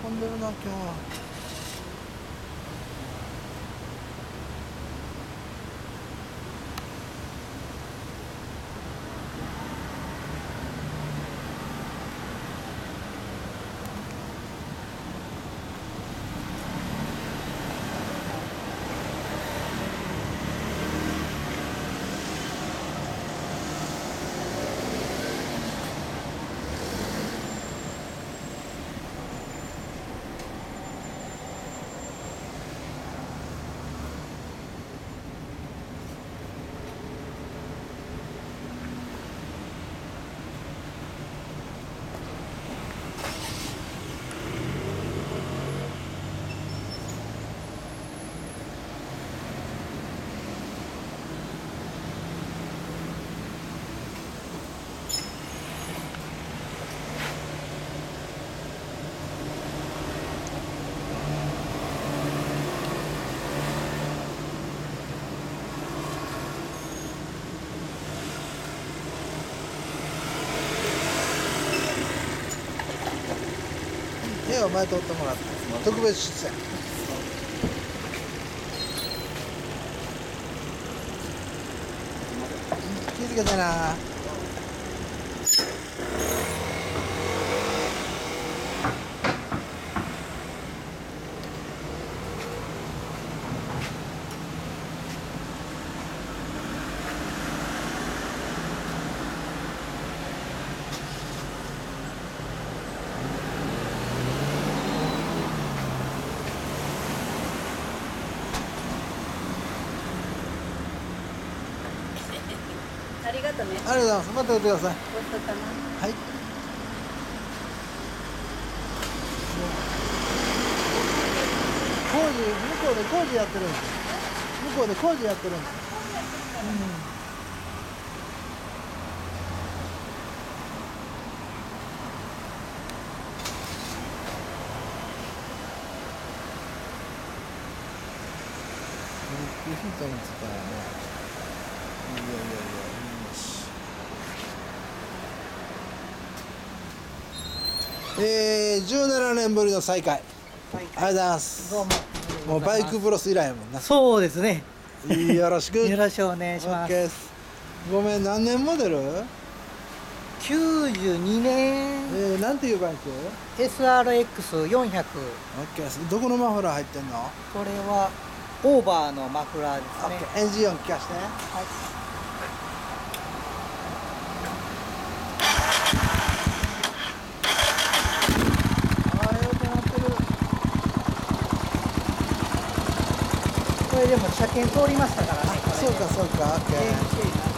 混んでるな今日は。お前とってもらった特別出演。気づけてな。 ありがとうね。 ありがとうございます。また来てください。 はい。 向こうで工事やってるんです。向こうで工事やってるんです。ヒントについたらね。いやいやいや、17年ぶりの再会。ありがとうございます。 どうも。 もうバイクブロス以来やもんな。 そうですね。 よろしく。 よろしくお願いします。 OKです。ごめん、何年モデル 92年。 なんていうバイク SRX400。 OK です。どこのマフラー入ってんの？ これはオーバーのマフラーですね。 OK。エンジン音聞かして。はい。 これでも車検通りましたからね。 そうかそうか。OK。